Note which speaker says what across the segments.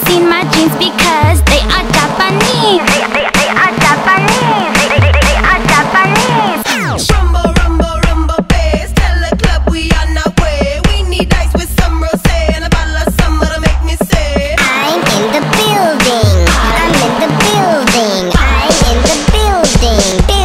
Speaker 1: seen my jeans because they are Japanese. They are Japanese. They are Japanese.
Speaker 2: Rumble, rumble, rumble bass. Tell the club we on our way. We need ice with some rosé and a bottle of summer to make me say
Speaker 3: I'm in the building. I'm in the building. I'm in the building.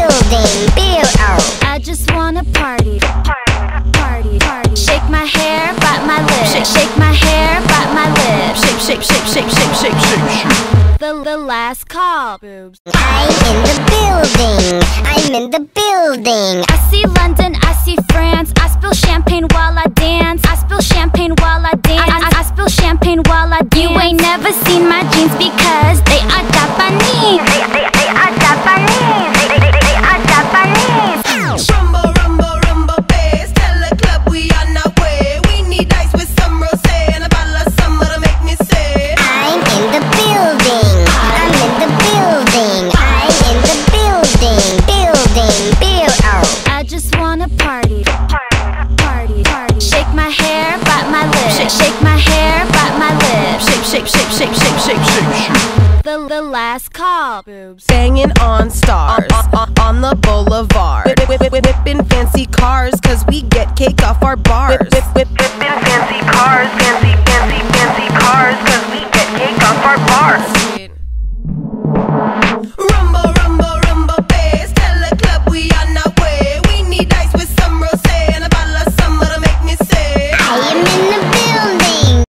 Speaker 1: I just wanna party. Party. Shake my hair, bite my lips. Shake my hair, bite my lips. Shake. The last call, boobs.
Speaker 3: I'm in the building. I'm in the building.
Speaker 1: I see London, I see France. I spill champagne while I dance. I spill champagne while I dance. I spill champagne while I dance. You ain't never seen my jeans because they are Japanese. They are Japanese. They are Japanese.
Speaker 2: Rumble, rumble, rumble bass. Tell the club we on our way. We need ice with some rosé and a bottle of summer to make me say
Speaker 3: I'm in the building. I'm in the building. I'm in the building.
Speaker 1: I just wanna party. Party. Shake my hair, bite my lips. Shake my hair, bite my lips. Shake. The last call, boobs.
Speaker 2: Banging on stars.